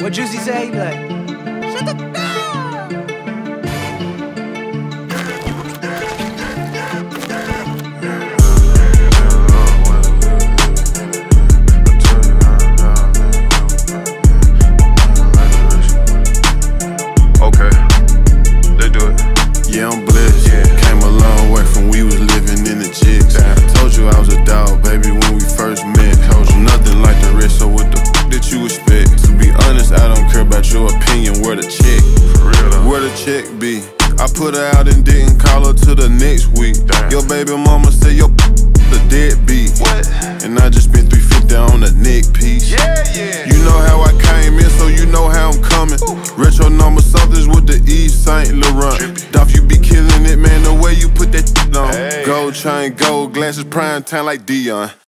What Juicy say? He be like, shut the door. Yeah, I'm blessed. Came a long way from we was living in the jigs. Told you I was a dog, baby, when we first met. Told you nothing like the rest, so what the that you expect? To be honest, I don't care about your opinion. Where the check? For real though. Where the check be? I put her out and didn't call her till the next week. Your baby mama said your the deadbeat. What? And I just spent $350 on a neck piece. Yeah. You know how I came in, so you know how I'm coming. Retro number somethings with the East St. Laurent. Dolph, you be killing it, man, the way you put that on. Gold chain, gold glasses, prime time like Dion.